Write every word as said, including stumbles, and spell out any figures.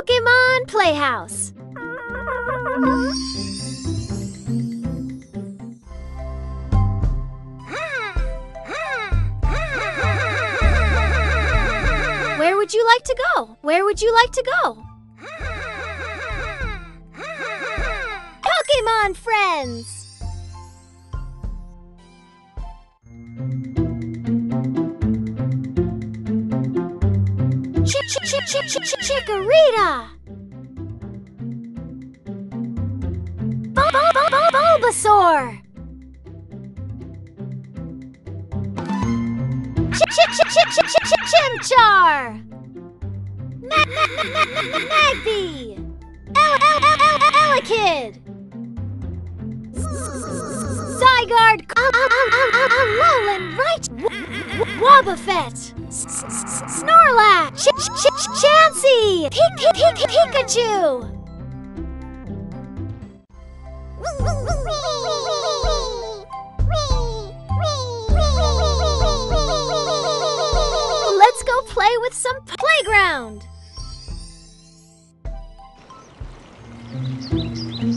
Pokémon Playhouse. Where would you like to go? Where would you like to go? Pokémon friends! Chick chick chick chick chick chick Chikorita! Bul bul bul bul Bulbasaur! Chick chick chick chick chick chick chick Chimchar! Mag mag mag mag mag Magby! El El El El El Elekid! Zygarde! Alolan right! Wobbuffet! Snorlax! Ch ch ch Chansey! Pik Pik Pik Pikachu! Let's go play with some playground!